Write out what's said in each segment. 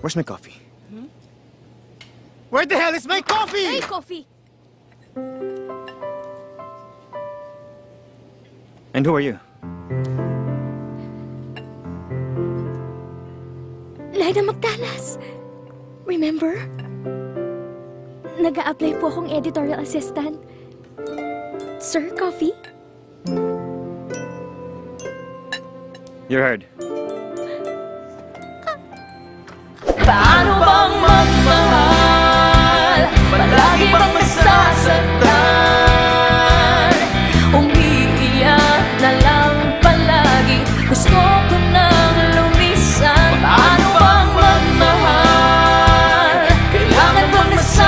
Where's my coffee? Where the hell is my coffee? Hey, coffee! And who are you? Lyda Magdalas. Remember? Nag-a-apply po akong editorial assistant. Sir, coffee? You're heard. Paano bang magmahal? Palagi bang nasasaktan? Umiiyak na lang palagi. Gusto ko nang lumisan. Paano bang magmahal? Kailangan bang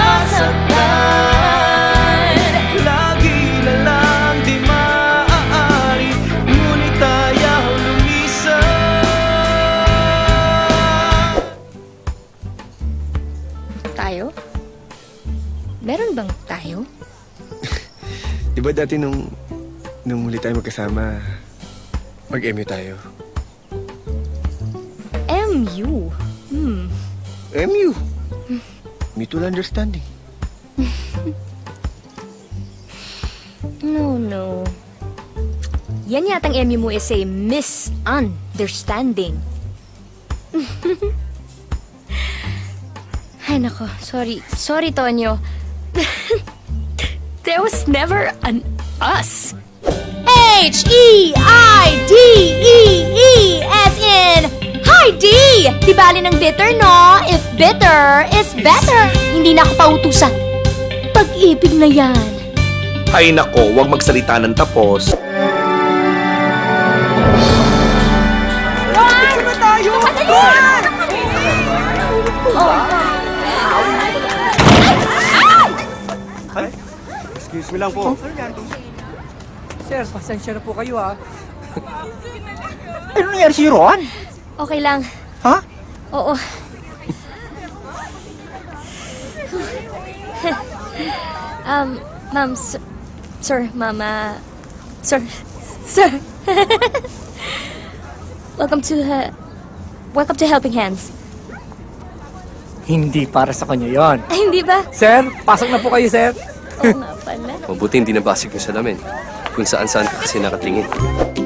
nasasaktan? Lagi na lang di maaari, ngunit ayaw lumisan. Tayo? Meron bang tayo? Di ba dati nung huli tayo magkasama, mag-MU tayo? MU? MU? Mutual understanding. No. Yan yatang MU mo is a misunderstanding. Ay, nako. Sorry, Tonyo. There was never an us. H-E-I-D-E-E as in Heidi! Di bali ng bitter, no? If bitter is better. Hindi na ako pautusan. Pag-ibig na yan. Ay nako, huwag magsalita ng tapos. Picture na tayo! Excuse me lang po. Sir, pasensya na po kayo ha. Ano nangyari si Ron? Okay lang. Ha? Oo. Ma'am, sir, mama, sir. Welcome to Helping Hands. Hindi para sa kanya yon. Ay, hindi ba? Sir, pasok na po kayo, sir. Oo nga pala. Mabuti hindi nabasig yung salamin. Kung saan-saan ka kasi nakatingin.